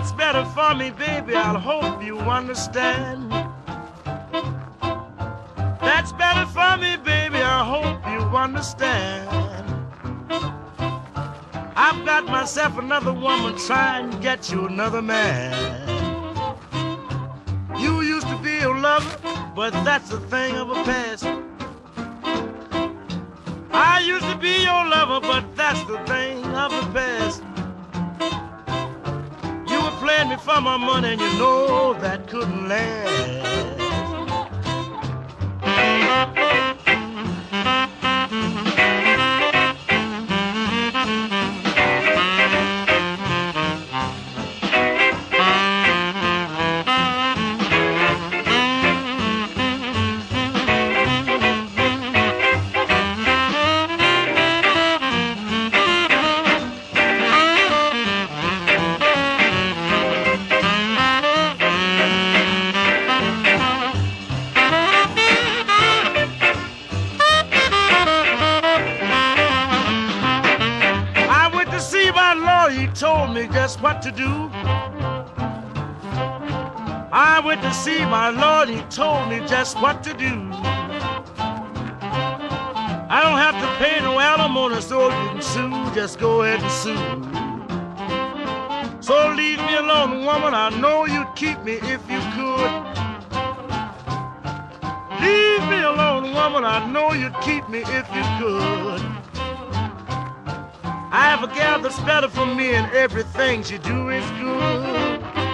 That's better for me, baby, I hope you understand. That's better for me, baby, I hope you understand. I've got myself another woman trying to get you another man. You used to be a lover, but that's a thing of a past. I used to be your lover, but that's the thing of the past. You were playing me for my money, and you know that couldn't last. Told me just what to do. I went to see my Lord, he told me just what to do. I don't have to pay no alimony, so you can sue, just go ahead and sue. So leave me alone, woman, I know you'd keep me if you could. Leave me alone, woman, I know you'd keep me if you could. I have a gal that's better for me, and everything she do is good.